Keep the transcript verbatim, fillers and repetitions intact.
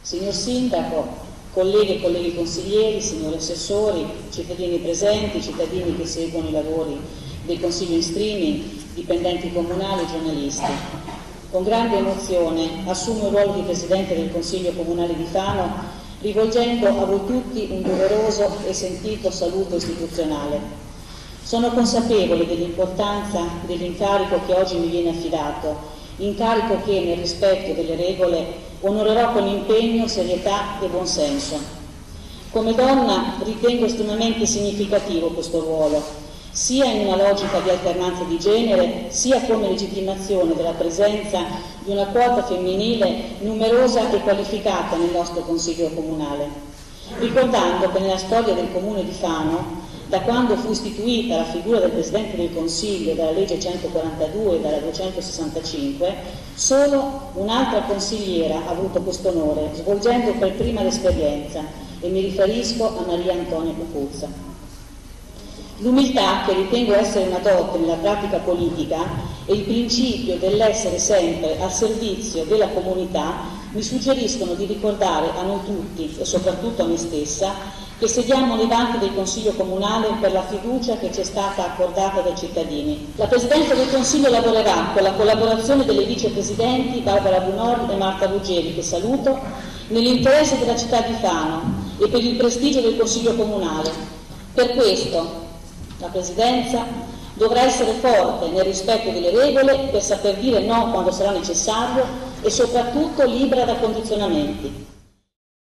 Signor Sindaco, colleghe e colleghi consiglieri, signori assessori, cittadini presenti, cittadini che seguono i lavori del Consiglio in streaming, dipendenti comunali, giornalisti. Con grande emozione assumo il ruolo di Presidente del Consiglio Comunale di Fano, rivolgendo a voi tutti un doveroso e sentito saluto istituzionale. Sono consapevole dell'importanza dell'incarico che oggi mi viene affidato, incarico che, nel rispetto delle regole, onorerò con impegno, serietà e buonsenso. Come donna ritengo estremamente significativo questo ruolo, sia in una logica di alternanza di genere, sia come legittimazione della presenza di una quota femminile numerosa e qualificata nel nostro Consiglio Comunale. Ricordando che nella storia del Comune di Fano, da quando fu istituita la figura del Presidente del Consiglio dalla legge centoquarantadue e dalla duecentosessantacinque, solo un'altra consigliera ha avuto questo onore, svolgendo per prima l'esperienza, e mi riferisco a Maria Antonia Cucuzza. L'umiltà, che ritengo essere una dote nella pratica politica, e il principio dell'essere sempre al servizio della comunità mi suggeriscono di ricordare a noi tutti, e soprattutto a me stessa, che sediamo nei banchi del Consiglio Comunale per la fiducia che ci è stata accordata dai cittadini. La Presidenza del Consiglio lavorerà con la collaborazione delle vicepresidenti Barbara Bunori e Marta Ruggeri, che saluto, nell'interesse della città di Fano e per il prestigio del Consiglio Comunale. Per questo la Presidenza dovrà essere forte nel rispetto delle regole per saper dire no quando sarà necessario e soprattutto libera da condizionamenti.